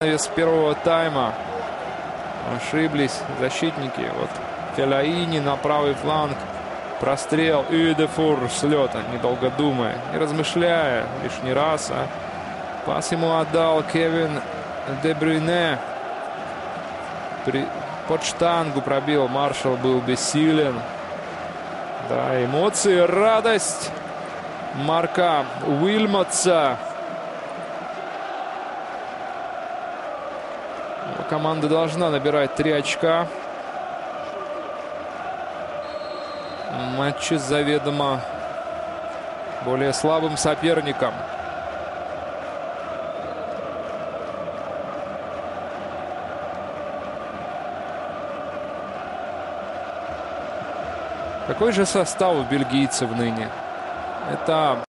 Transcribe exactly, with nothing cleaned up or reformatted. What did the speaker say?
С первого тайма ошиблись защитники. Вот Фелаини на правый фланг. Прострел. И Дефур с лета, недолго думая, не размышляя лишний раз. А пас ему отдал Кевин Де Брюйне. При... Под штангу пробил. Маршалл был бессилен. Да, эмоции, радость Марка Уильмотса. Команда должна набирать три очка. Матчи с заведомо более слабым соперником. Какой же состав у бельгийцев ныне? Это